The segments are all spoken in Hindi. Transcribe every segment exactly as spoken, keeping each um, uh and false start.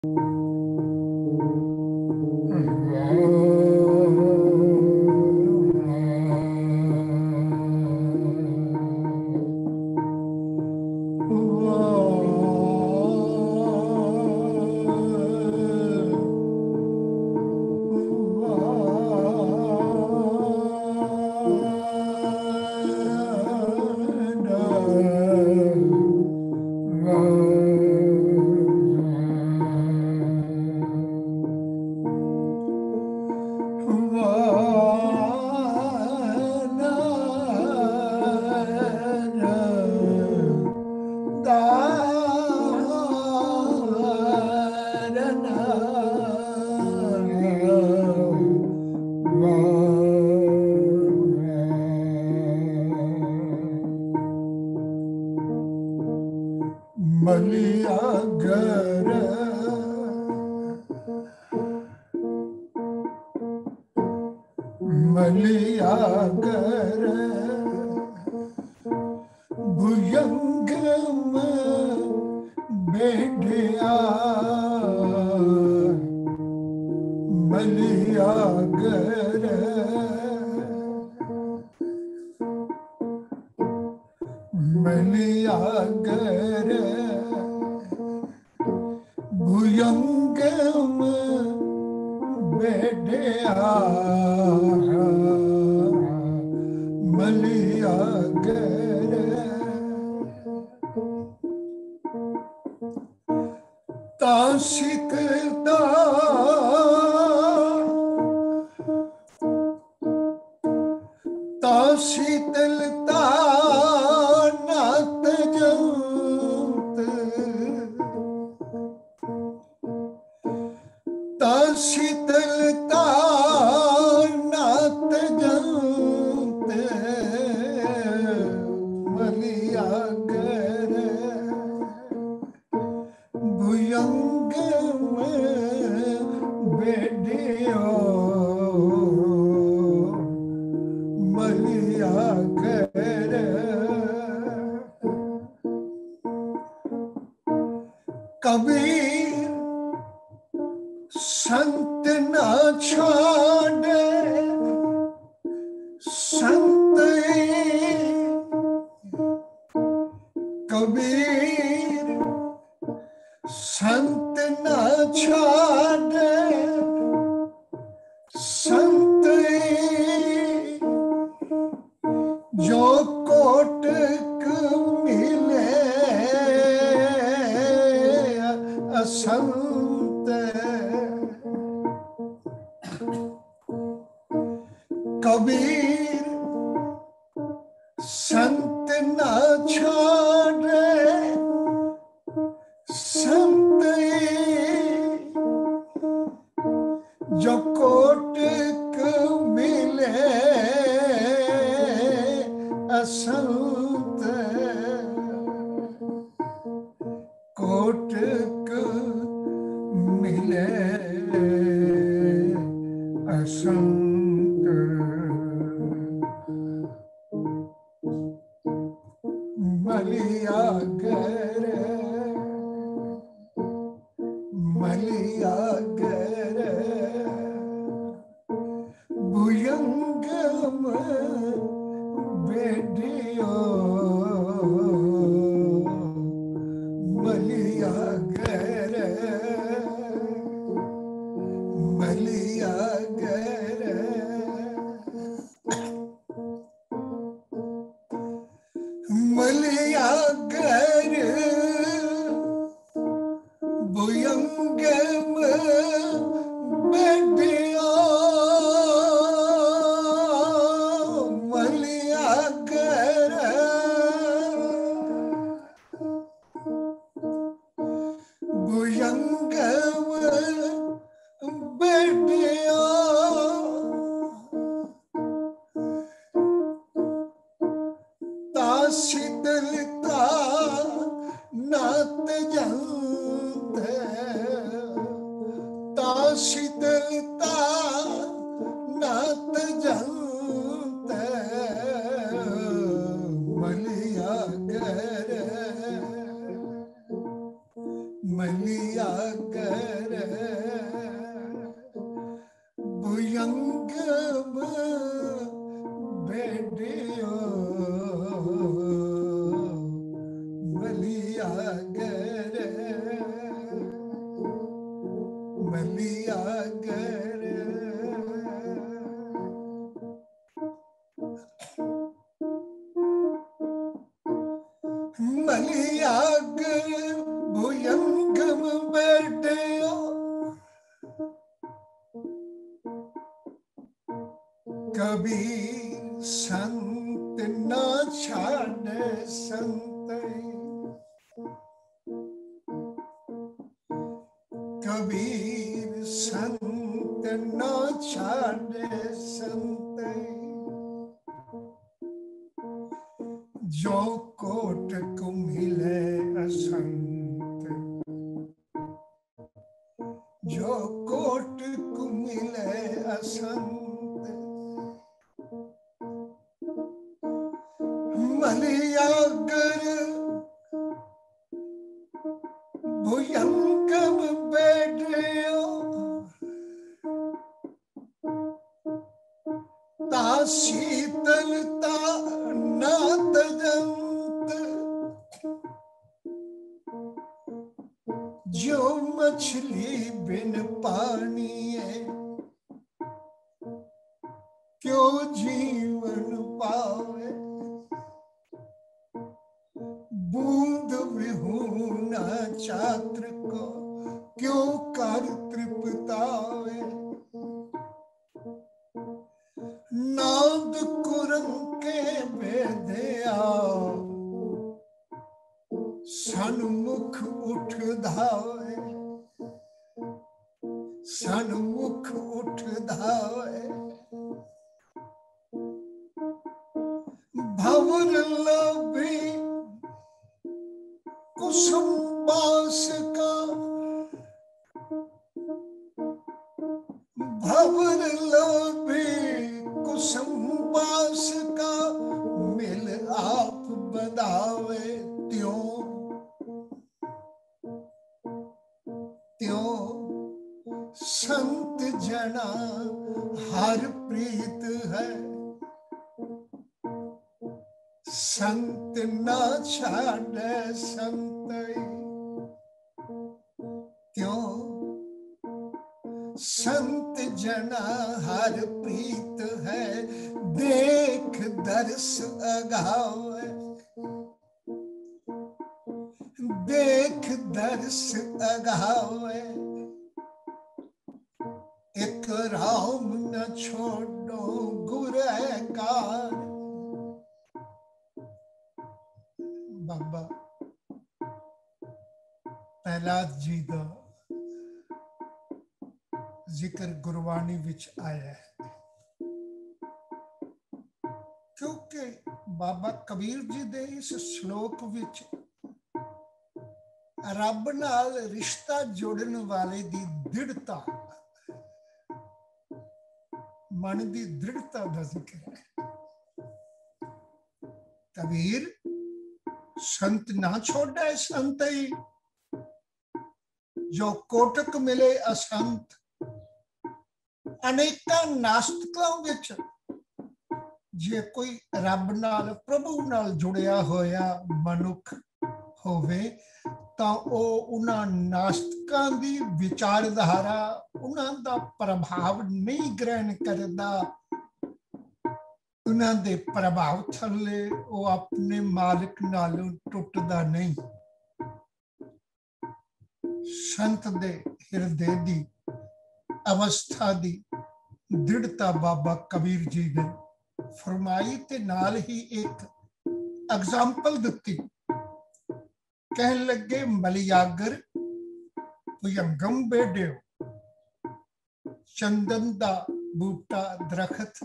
मलियागर मलियागर भुजंग में बैठा मलियागर मलियागर भुजंग में बैठा मलियागर तासिकता तासितलता नात जंत तासितलता नात जंत मलियागर भुजंग में बैठो मलियागर कबीर संत न छोड़े संत कबीर संत न छोड़े संत जो कोटक मिले असंत कबीर संत न छोड़े संत जो कोटक मिले असंत कोटक मिले असंत मलियागर मलियागर भुजंग में बैठो मलियागर मलियागर मलियागर भुजंग में बैठो मलियागर भुजंग में बैठो तासितलता नात जंत तासितलता नात जंत मलियागर मलियागर मलियागर मलियागर भुजंगम बैठो कबीर संत ना छाड़े संत कबीर संत ना छाड़े संत जो कोटक मिले असंत जो कोटक मिले असंत मलियागर भुजंगम बैठो ता शीतलता ना तजंत जो मछली बिन पानी है क्यों जीवन पावे बूंद विहूना छात्र को क्यों कर तृप्तावे नाद कुरंग के बेदया सन्मुख उठ धावे सन्मुख उठ धावे भवर लोभी कुसुम बास का भवर लोभी कुसुम बास का मिल आप बदावे त्यों त्यों संत जना हर प्रीत है संत ना छाड़े संत क्यों संत जना हर प्रीत है देख दर्श अगावे देख दर्श अगावे एक राम न छोड़ो गुरहगार बाबा प्रहलाद जी का जिक्र गुरबाणी विच आया है क्योंकि बाबा कबीर जी दे इस श्लोक विच रब नाल रिश्ता जोड़न वाले दी दृढ़ता मन दी दृढ़ता का जिक्र है। कबीर संत ना छोड़े संत ही जो कोटक मिले असंत अनेक नास्तिकों विच जे कोई रब नाल प्रभु नाल जुड़िया होया मनुख होवे तां ओ उन्हां नास्तिकां दी विचारधारा उन्हां दा प्रभाव नहीं ग्रहण करदा उन्हां दे प्रभाव थल्ले ओ अपने मालिक नालों टुटदा नहीं। संत दे हृदय दी अवस्था दी दृढ़ता बाबा कबीर जी ने फरमाई ते नाल ही एक एग्जाम्पल दिती। कहन लगे मलियागर भुजंगम बेडियो चंदन दा बूटा दरखत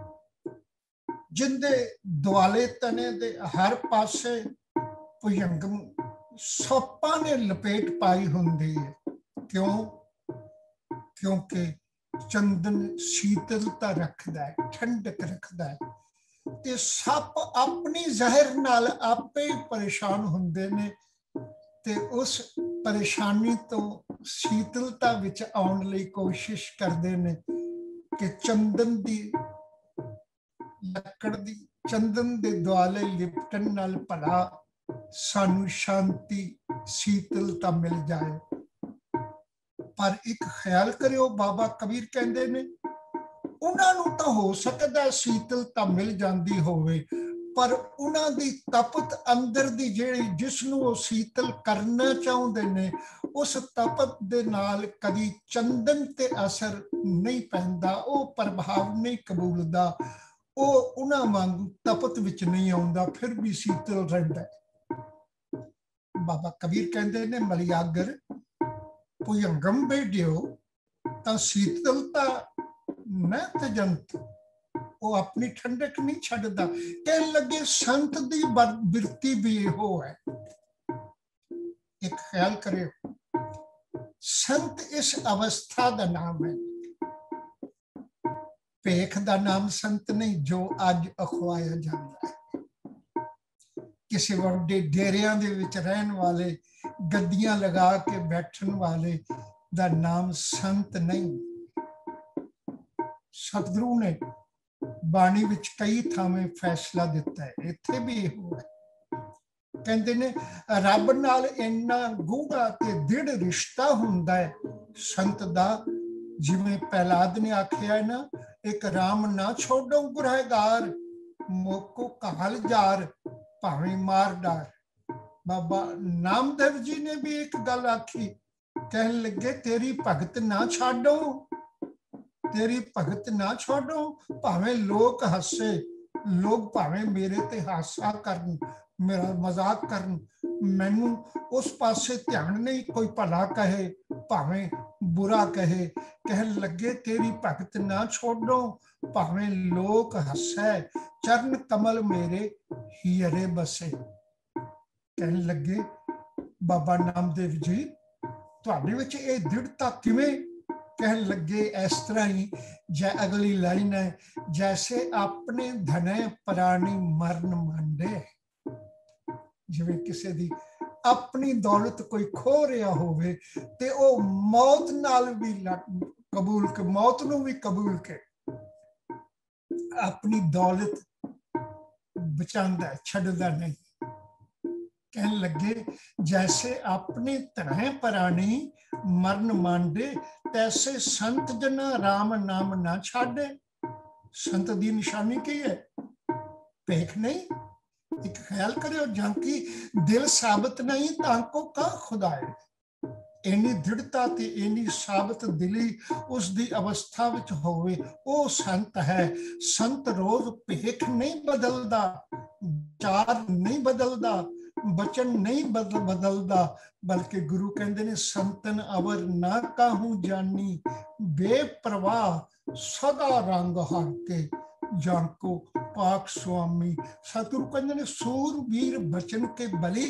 जिंदे दुआले तने दे हर पासे भुजंगम सोपा ने लपेट पाई हुंदी है। क्यों? क्योंकि चंदन शीतलता रखदा है, ठंडक रखदा है ते सप अपनी जहर नाल आपे ही परेशान हुंदे ने ते उस परेशानी तो शीतलता विच आउण लई कोशिश करदे ने कि चंदन दी लकड़ दी चंदन दे दुआले लिपटन नाल भला सानू शांति शीतलता मिल जाए। पर एक ख्याल करियो, बाबा कबीर कहते ने उन्हां नूं तां हो सकदा शीतलता मिल जाती होवे, पर उन्हां दी तपत अंदर दी जिहड़ी जिसनूं वो शीतल करना चाहुंदे ने, उस तपत दे नाल कदी चंदन ते असर नहीं पैंदा, वो प्रभाव नहीं कबूलदा, वो उन्हां वांगू तपत विच नहीं आउंदा, फिर भी शीतल रहिंदा है। बाबा कबीर कहते ने मलियागर भुजंगम भेडियो तां शीतलता न तजंत, वो अपनी ठंडक नहीं छड्डदा। कहन लगे संत दी बिरती भी इहो है। एक ख्याल करियो, संत इस अवस्था का नाम है, भेख का नाम संत नहीं जो अज अखवाया जाता है। किसी वड्डे डेरियां दे विच रहन वाले, गद्दियां लगा के बैठन वाले दा नाम संत नहीं। सतगुरु ने बाणी विच कई थावें फैसला दिता है, इत्थे भी इहो है। कहते ने रब नाल इन्ना गूढ़ा ते दृढ़ रिश्ता हुंदा है संत दा, जिवें प्रहलाद ने आखिया है ना, एक राम ना छोड़ो गुरहगार, मोको काल जार भावें मार डार। बाबा नामदेव जी ने भी एक गल आखी, कहन लगे तेरी भगत ना छाडो, तेरी भगत ना छोड़ो, भावें लोग हसे, लोग भावें मेरे ते हासा करन, मेरा मजाक करन, मैनू उस पासे ध्यान नहीं, कोई भला कहे भावें बुरा कहे। कहन लगे तेरी भगत ना छोड़ो, भावें लोग हसे, चरण कमल मेरे हीरे बसे। कहन लगे बाबा नामदेव जी तुहाडे विच ये दृढ़ता किवें? कहन लगे इस तरह ही, जै अगली लाइन है, जैसे अपने धने प्राणी मरण मांडे। जिवें किसी दी अपनी दौलत कोई खो रहा होवे ते ओ मौत नाल भी कबूल के, मौत नूं भी कबूल के अपनी दौलत बचांदा, छड्डदा नहीं। कहन लगे जैसे अपने तरह प्राणी मरण मांडे, तैसे संत जना राम नाम ना छाड़े। संत दी निशानी की है? भेख नहीं। एक ख्याल करियो, जांकी दिल साबित नहीं तांको का खुदाए। इन्नी दृढ़ता ते इन्नी साबित दिली उस दी अवस्था विच होवे, ओ संत है। संत रोज भेख नहीं बदलदा, चार नहीं बदलदा, बचन नहीं बदल बदलदा, बल्कि गुरु कहते ने संतन अवर ना काहू जानी, बेप्रवाह सदा रंग हर के, जाको पाक स्वामी। सतगुरु कहते ने सूरवीर बचन के बली।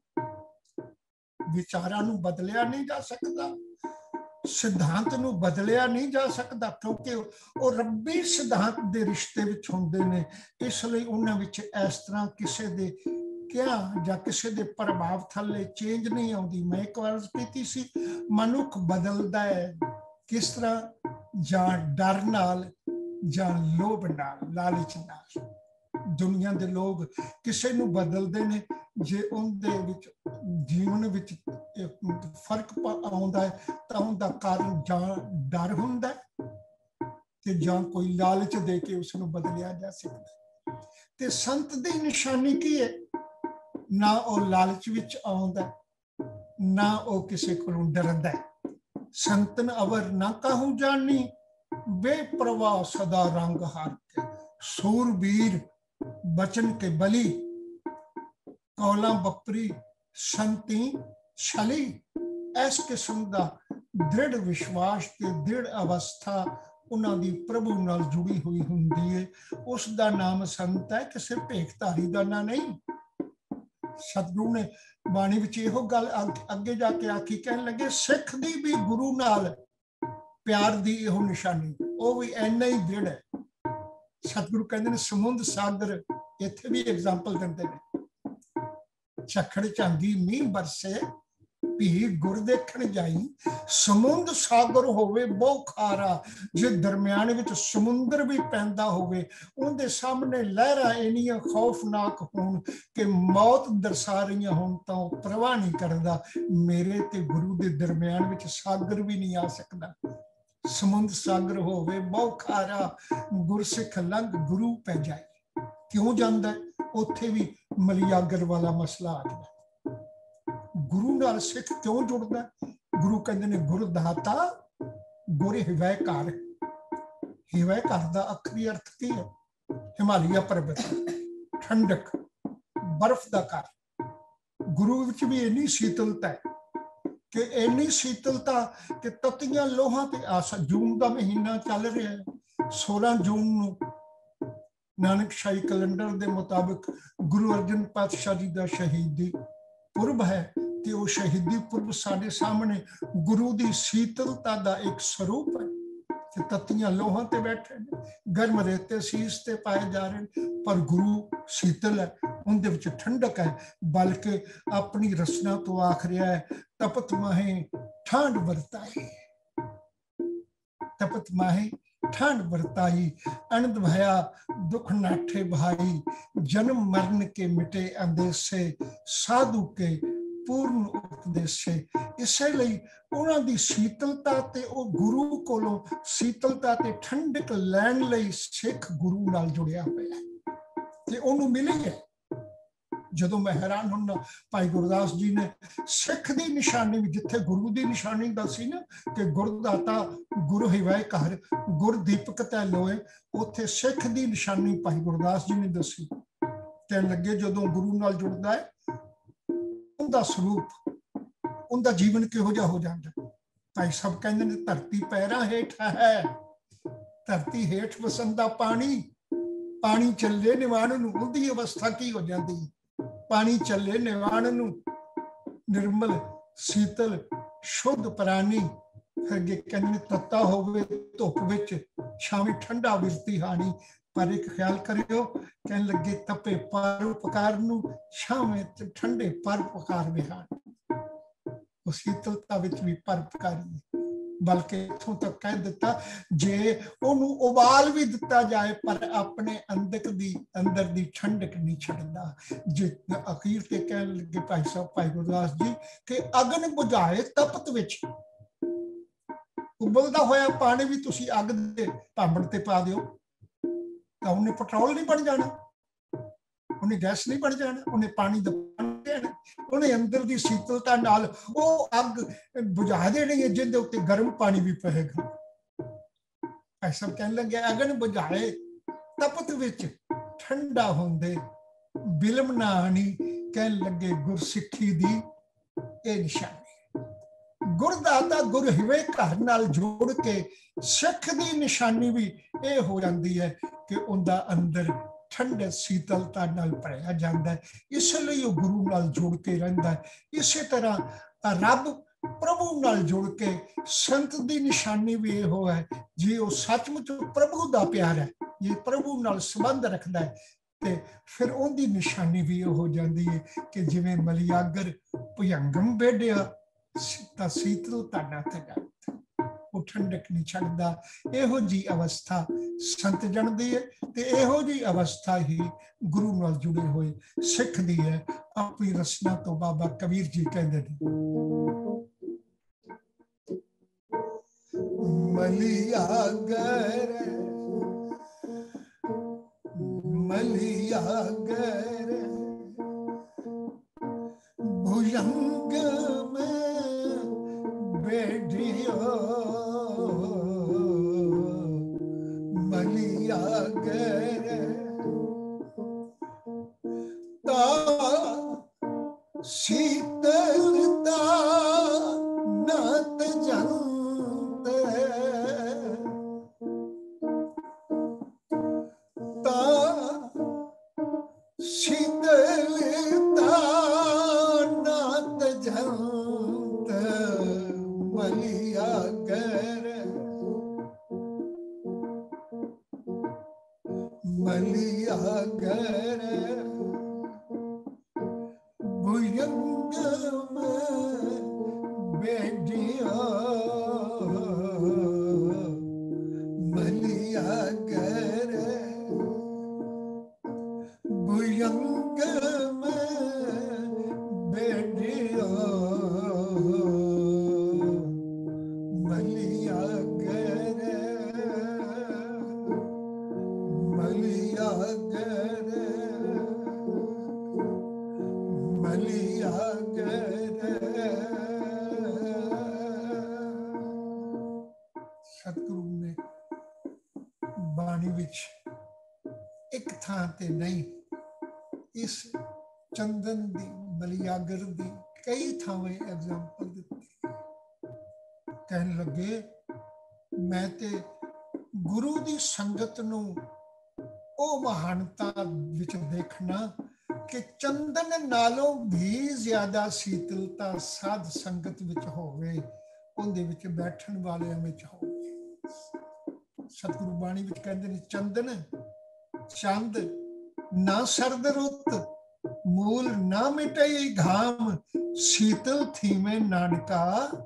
विचारां नूं बदलिया नहीं जा सकता, सिद्धांत नूं बदलिया नहीं जा सकता, क्योंकि वो रब्बी सिद्धांत दे रिश्ते विच हुंदे ने। इसलिए उन्हां विच इस तरह किसी दे क्या जां किसी दे प्रभाव थल्ले चेंज नहीं आउंदी। मैं एक बार कीती सी, मनुख बदलदा है किस तरह? जां डर नाल, जां लोभ नाल, लालच नाल। दुनिया दे लोग किसी नूं बदलदे ने जे उनदे विच जीवन विच फर्क आउंदा है तां उनदा कारण जां डर हुंदा है ते जां कोई लालच दे के उस नूं बदलिया जा सकदा। ते संत दी निशानी की है? ना वो लालच विच आउंदा, ना वो किसी कोलों डरदा है। संतन अवर ना काहू जानी, बेप्रवाह सदा रंग हार के, सूरवीर बचन के बली, कौला बपरी संती छली। इस किस्म का दृढ़ विश्वास ते दृढ़ अवस्था उन्हां दी प्रभु नाल जुड़ी हुई हुंदी है। उस दा नाम संत है, किसी भेखधारी दा ना नहीं। सतगुरु ने बाणी विच इहो गल अगे जाके आखी, कहन लगे सिख दी भी गुरु नाल प्यार दी इहो निशानी, वो भी इन्ना ही दृढ़ है। सतगुरु कहते हैं समुंद सागर, इत्थे भी एग्जाम्पल दिंदे ने। झक्खड़ झांगी मींह बरसे भी गुर देखण जाई, समुंद सागर होवे बहु खारा, जे दरम्यान विच समुंदर भी पैंदा होवे, उनके सामने लहरां इन्नियां खौफनाक होण कि मौत दरसा रहीआं होण तां ओह परवाह नहीं करदा। मेरे ते गुरु दे दरम्यान विच सागर भी नहीं आ सकदा। समुंद सागर होवे बहु खारा, गुरसिख लंघ गुरु पै जाए। क्यों जांदा है? उत्थे भी मलियागर वाला मसला आ जाता। गुरु नाल सिख क्यों जुड़दा? गुरु कहंदे ने गुर दाता गुर हिवै घर। हिवै घर दा अखरी अर्थ की है? हिमालय पर्वत, ठंडक, बर्फ दा घर। गुरु विच भी इन्नी शीतलता है कि इन्नी शीतलता कि तत्तियां लोहां ते आसा। जून का महीना चल रहा है, सोलह जून नूं नानक शाही कैलेंडर के मुताबिक गुरु अर्जन पातशाह जी का शहीदी पुरब है। कि वो शहीदी पुरब साडे सामने गुरु की शीतलता का एक स्वरूप है कि तत्तियां लोहां ते बैठे, गर्म रेते शीस ते पाए जा रहे, पर गुरु शीतल है, उनके विच ठंडक है। बल्कि अपनी रचना तो आख रहा है, तपत माहे ठांड बरताई, तपत माहे ठांड बरताई, अनंद भया दुख नाठे भाई, जन्म मरण के मिटे अंदेशे, साधु के पूर्ण उपदेशे। इसे लई उन्हां दी शीतलता ते ओ गुरु कोलों शीतलता ते ठंडक लैण लई सिख गुरु नाल जुड़िया होया है ते ओनू मिली है। ਜਦੋਂ मैं हैरान हुन्ना, भाई गुरदास जी ने सिख की निशानी भी जिथे गुरु की निशानी दसी ना कि गुरदाता गुरु हिवै घर गुर दीपक तै लोए, उत्थे सिख की निशानी भाई गुरदास जी ने दसी। कहन लगे जदों गुरु नाल जुड़दा है उनका स्वरूप, उनका जीवन किहो जिहा हो जाता। भाई सब कहते हैं धरती पैरां हेठ है, धरती हेठ वसंदा पानी, पानी चले निवाण नूं, उहदी अवस्था की हो जाती। पानी चले निवाण नूं, निर्मल शीतल शुद्ध प्राणी। फिर कहने तत्ता होवे धुप विच, छावी ठंडा विरती हानी। पर एक ख्याल करियो, कहने लगे तपे परोपकार नूं, छावे ठंडे परोपकार विहान। उस शीतलता विच भी परोपकारी, बल्कि इथों तक कह दिता जे ओनू उबाल भी दिता जाए पर अपने अंदर दी अंदर दी ठंडक नहीं छड़दा। जे अखीर ते कहन लगे भाई साहब भाई गुरदास जी कि अगन बुझाए तपत विच, उबलदा होया पानी भी तुसी अग दे भांबड़ ते पा दिओ तां उन्हें पेट्रोल नहीं बन जाना, उन्हें गैस नहीं बन जाना, उन्हें पानी दा उन्हें अंदर की शीतलता नाल वो अग बुझा देनी है जिंदे उत्ते गर्म पानी भी पएगा। ऐसा कहने लगे अगन बुझाए तपत विच ठंडा होंदे, बिलम ना आनी। कहने लगे गुरसिक्खी दी ए निशानी। गुरदाता गुर हिवे घर नाल जोड़ के सिख दी निशानी भी ये हो जाती है कि उनका अंदर ठंड शीतलता नाल भरिया जाता है। इसलिए वो गुरु नाल जुड़ के रहिंदा है। इसी तरह रब प्रभु नाल जुड़ के संत की निशानी भी यहो है, जे वो सचमुच प्रभु का प्यार है, जे प्रभु नाल संबंध रखता है तो फिर उनकी निशानी भी यह हो जाती है कि जिवें मलियागर भुजंगम बेढ़िया तां शीतलता ना ते वो ठंडक नहीं छड़दा। इहो जी अवस्था संत जन दी है ते इहो जी अवस्था ही गुरु नाल जुड़े हुए सिख दी है। अपनी रचना तो बाबा कबीर जी कहते हैं, मलियागर मलियागर भुजंगम बेढ़ियो मलियागर ता शीतलता नत जंत ता शीतलता नत जंत मलियागर मलियागर भुजंगम मलिया गरे मलिया गरे मलिया गरे। सतगुरु ने बाणी विच एक थां ते नहीं, इस चंदन दी बलियागर दी कई थावें एग्जाम्पल दिती। कहन लगे मैं ते गुरु दी संगत नूं ओ महानता विच देखना कि चंदन नालों भी ज्यादा शीतलता साध संगत विच होवे, उहदे विच बैठण वालियां विच होवे। सतगुरु बाणी विच कहंदे ने चंदन चंद ना सर्द रुत मूल ना मिटई घाम, शीतल थीमे नानका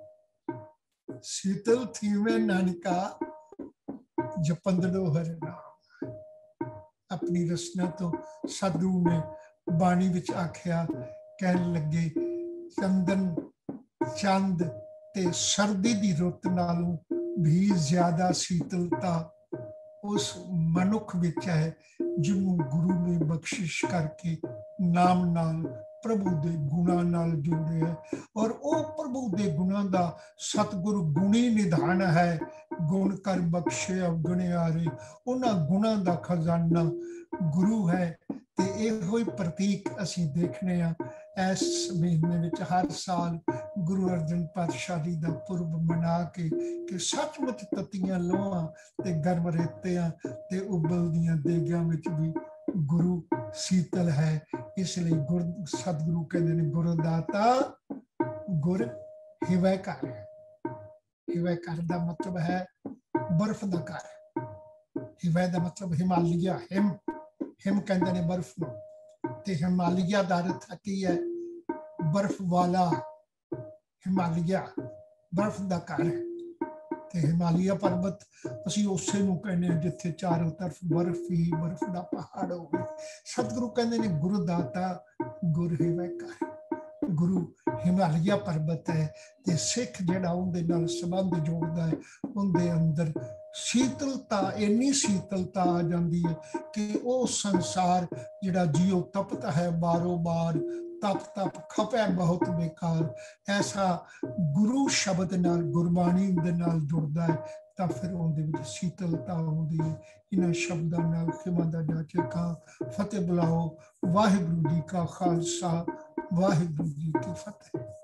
शीतल थीमे नानका जपंदड़ो हर नाम। अपनी रचना तो सतगुरु ने बाणी विच आख्या, कहन लगे चंदन चंद ते सर्दी दी रुत नालों भी ज्यादा शीतलता उस मनुख विच है जिन्हों गुरु ने बख्शिश करके नाम नाल प्रभु दे गुणां नाल जोड़े है। और ओ प्रभु दे गुणां दा सतगुरु गुणी निधान है, गुण कर बख्शे अवगुणियारे। उन्हां गुणां दा खजाना गुरु है। ते इहो ही प्रतीक असीं देखने आ इस महीने विच हर साल गुरु अर्जन पातशाह जी दा पुरब मना के कि सचमुच तत्तियां लोहां ते गर्म रेतियां ते उबलदियां देगां विच भी गुरु शीतल है। इसलिए गुर सतगुरु कहते हैं गुरदाता गुर हिवै कर। हिवै कर दा मतलब है बर्फ दा घर। हिवै दा मतलब हिमालय, हिम हिम कहते हैं बर्फ नूं, ते हिमालय दा अर्थ की है बर्फ वाला। हिमालय बर्फ दा घर है। ते हिमालय पर्वत असीं उसे नूं कहने जिथे चारों तरफ बर्फ ही बर्फ दा पहाड़ होवे। सतगुरु कहते हैं गुरदाता गुर हिवै कर। गुरु हिमालय पर्वत है ते सिख जिहड़ा उहदे नाल संबंध जोड़दा है, उहदे अंदर शीतलता इन्नी शीतलता आ जाती है कि वह संसार जिहड़ा जियो तपता है बारो बार, तप तप खपै बहुत बेकार। ऐसा गुरु शब्द नाल गुरबाणी दे नाल जुड़दा है तां फिर उहदे विच शीतलता आउंदी है। इन्हां शब्दां नाल खिमा दा जाचे खां फतेह बुलाओ। वाहिगुरू जी का खालसा वाहिगुरू जी की फतेह।